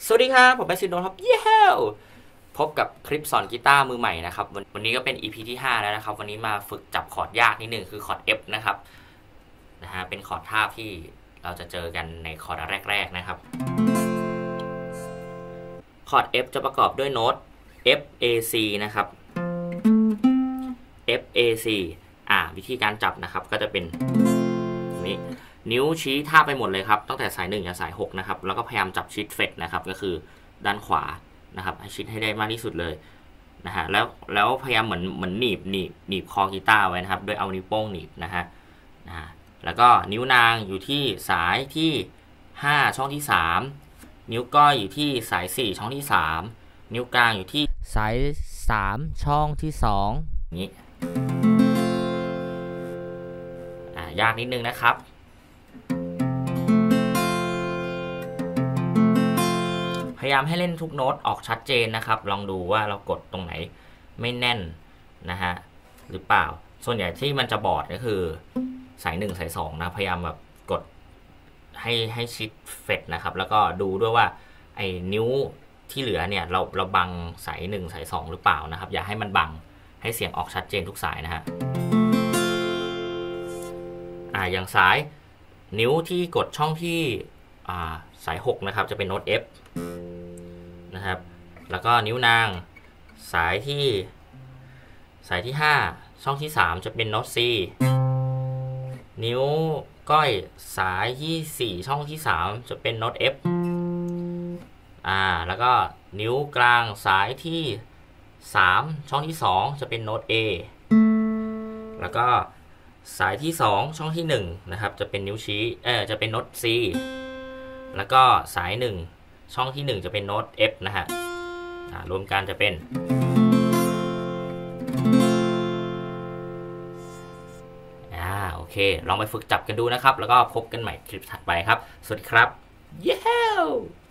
สวัสดีครับผมเป็นซินโดนครับเย้พบกับคลิปสอนกีตาร์มือใหม่นะครับวันนี้ก็เป็น EP ที่5แล้วนะครับวันนี้มาฝึกจับคอร์ดยากนิดหนึ่งคือคอร์ด F นะครับเป็นคอร์ดทาบที่เราจะเจอกันในคอร์ดแรกๆนะครับคอร์ด F จะประกอบด้วยโน้ต F A C นะครับ F A C วิธีการจับนะครับก็จะเป็นนี้นิ้วชี้ทาบไปหมดเลยครับตั้งแต่สาย1ถึงสาย6นะครับแล้วก็พยายามจับชิดเฟรตนะครับก็คือด้านขวานะครับให้ชิดให้ได้มากที่สุดเลยแล้วพยายามเหมือนหนีบคอกีตาร์ไว้นะครับโดยเอานิ้วโป้งหนีบนะฮะแล้วก็นิ้วนางอยู่ที่สายที่5ช่องที่3นิ้วก้อยอยู่ที่สาย4ช่องที่3นิ้วกลางอยู่ที่สาย3ช่องที่2 นี้ยากนิดนึงนะครับพยายามให้เล่นทุกโน้ตออกชัดเจนนะครับลองดูว่าเรากดตรงไหนไม่แน่นนะฮะหรือเปล่าส่วนใหญ่ที่มันจะบอดก็คือสาย1สาย2นะพยายามแบบกดให้ชิดเฟรตนะครับแล้วก็ดูด้วยว่าไอ้นิ้วที่เหลือเนี่ยเราบังสาย1สาย2หรือเปล่านะครับอย่าให้มันบังให้เสียงออกชัดเจนทุกสายนะฮะอย่างสายนิ้วที่กดช่องที่สาย6นะครับจะเป็นโน้ต F นะครับแล้วก็นิ้วนางสายที่5ช่องที่3จะเป็นโน้ต C นิ้วก้อยสายที่4ช่องที่3จะเป็นโน้ต F แล้วก็นิ้วกลางสายที่3ช่องที่2จะเป็นโน้ต A แล้วก็สายที่2ช่องที่1นะครับจะเป็นนิ้วชี้จะเป็นโน้ต C แล้วก็สาย1ช่องที่1จะเป็นโน้ต F นะฮะรวมกันจะเป็นโอเคลองไปฝึกจับกันดูนะครับแล้วก็พบกันใหม่คลิปถัดไปครับสวัสดีครับเย้